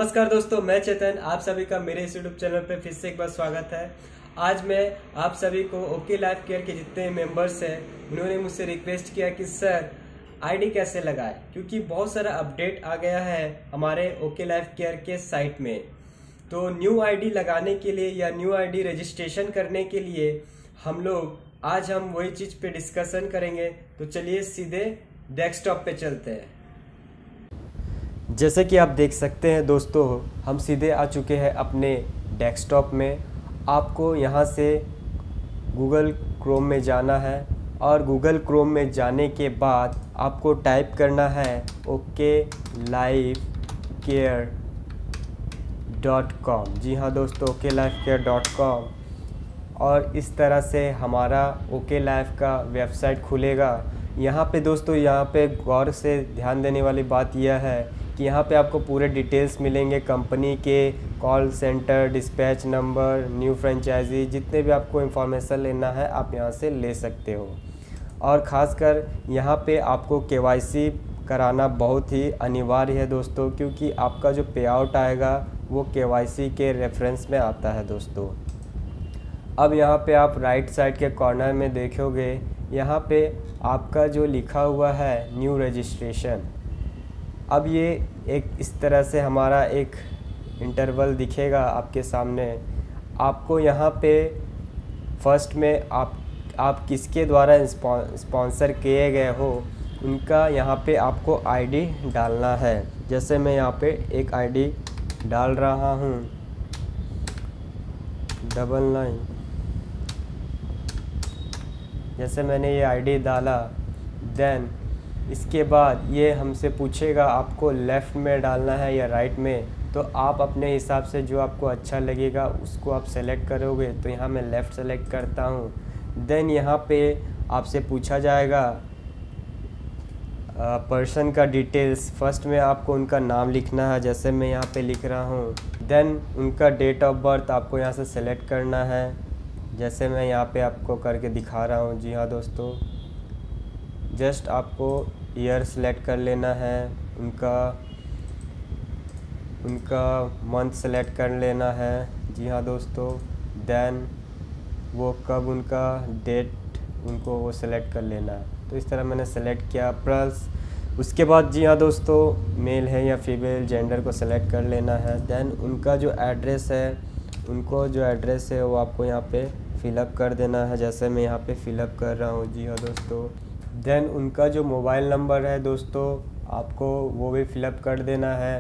नमस्कार दोस्तों, मैं चेतन। आप सभी का मेरे इस यूट्यूब चैनल पे फिर से एक बार स्वागत है। आज मैं आप सभी को ओके लाइफ केयर के जितने मेंबर्स हैं उन्होंने मुझसे रिक्वेस्ट किया कि सर आईडी कैसे लगाएं, क्योंकि बहुत सारा अपडेट आ गया है हमारे ओके लाइफ केयर के साइट में। तो न्यू आईडी लगाने के लिए या न्यू आईडी रजिस्ट्रेशन करने के लिए आज हम वही चीज़ पे डिस्कशन करेंगे। तो चलिए सीधे डेस्कटॉप पे चलते हैं। जैसे कि आप देख सकते हैं दोस्तों, हम सीधे आ चुके हैं अपने डेस्कटॉप में। आपको यहाँ से गूगल क्रोम में जाना है और गूगल क्रोम में जाने के बाद आपको टाइप करना है okelifecare.com। जी हाँ दोस्तों, okelifecare.com। और इस तरह से हमारा ओके लाइफ का वेबसाइट खुलेगा। यहाँ पे दोस्तों, यहाँ पे गौर से ध्यान देने वाली बात यह है कि यहाँ पे आपको पूरे डिटेल्स मिलेंगे, कंपनी के call centre, dispatch number, new franchisee, जितने भी आपको इंफॉर्मेशन लेना है आप यहाँ से ले सकते हो। और ख़ासकर यहाँ पे आपको केवाईसी कराना बहुत ही अनिवार्य है दोस्तों, क्योंकि आपका जो पे आउट आएगा वो केवाईसी के रेफरेंस में आता है दोस्तों। अब यहाँ पे आप राइट साइड के कॉर्नर में देखोगे, यहाँ पे आपका जो लिखा हुआ है न्यू रजिस्ट्रेशन। अब ये एक इस तरह से हमारा एक इंटरवल दिखेगा आपके सामने। आपको यहाँ पे फर्स्ट में आप किसके द्वारा स्पॉन्सर किए गए हो उनका यहाँ पे आपको आईडी डालना है। जैसे मैं यहाँ पे एक आईडी डाल रहा हूँ 99। जैसे मैंने ये आईडी डाला, देन इसके बाद ये हमसे पूछेगा आपको लेफ़्ट में डालना है या राइट में। तो आप अपने हिसाब से जो आपको अच्छा लगेगा उसको आप सेलेक्ट करोगे। तो यहाँ मैं लेफ़्ट सेलेक्ट करता हूँ। देन यहाँ पे आपसे पूछा जाएगा पर्सन का डिटेल्स। फर्स्ट में आपको उनका नाम लिखना है, जैसे मैं यहाँ पे लिख रहा हूँ। देन उनका डेट ऑफ बर्थ आपको यहाँ से सेलेक्ट करना है, जैसे मैं यहाँ पे आपको करके दिखा रहा हूँ। जी हाँ दोस्तों, जस्ट आपको ईयर सेलेक्ट कर लेना है, उनका मंथ सेलेक्ट कर लेना है। जी हाँ दोस्तों, देन वो कब उनका डेट उनको वो सेलेक्ट कर लेना है। तो इस तरह मैंने सेलेक्ट किया। प्लस उसके बाद जी हाँ दोस्तों, मेल है या फीमेल जेंडर को सेलेक्ट कर लेना है। देन उनका जो एड्रेस है वो आपको यहाँ पे फिलअप कर देना है, जैसे मैं यहाँ पे फिलअप कर रहा हूँ। जी हाँ दोस्तों, देन उनका जो मोबाइल नंबर है दोस्तों आपको वो भी फिलअप कर देना है।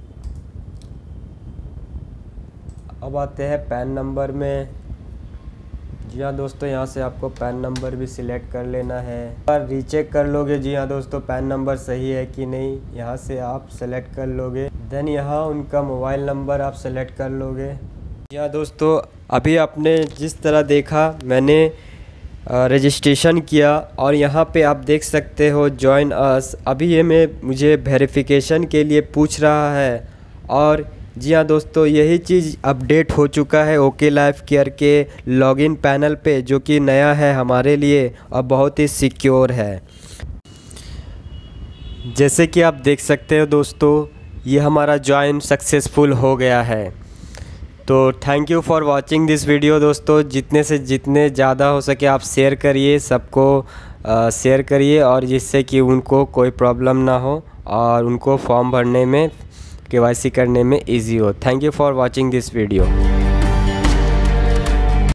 अब आते हैं पैन नंबर में। जी हाँ दोस्तों, यहाँ से आपको पैन नंबर भी सिलेक्ट कर लेना है और रीचेक कर लोगे। जी हाँ दोस्तों, पैन नंबर सही है कि नहीं, यहाँ से आप सेलेक्ट कर लोगे। देन यहाँ उनका मोबाइल नंबर आप सेलेक्ट कर लोगे। जी हाँ दोस्तों, अभी आपने जिस तरह देखा मैंने रजिस्ट्रेशन किया और यहाँ पे आप देख सकते हो जॉइन अस। अभी ये मुझे वेरिफिकेशन के लिए पूछ रहा है। और जी हाँ दोस्तों, यही चीज़ अपडेट हो चुका है ओके लाइफ केयर के लॉगिन पैनल पे, जो कि नया है हमारे लिए और बहुत ही सिक्योर है। जैसे कि आप देख सकते हो दोस्तों, ये हमारा जॉइन सक्सेसफुल हो गया है। तो thank you for watching this video दोस्तों। जितने से जितने ज़्यादा हो सके आप शेयर करिए, सबको शेयर करिए, और जिससे कि उनको कोई प्रॉब्लम ना हो और उनको फॉर्म भरने में, केवाईसी करने में इजी हो। Thank you for watching this video.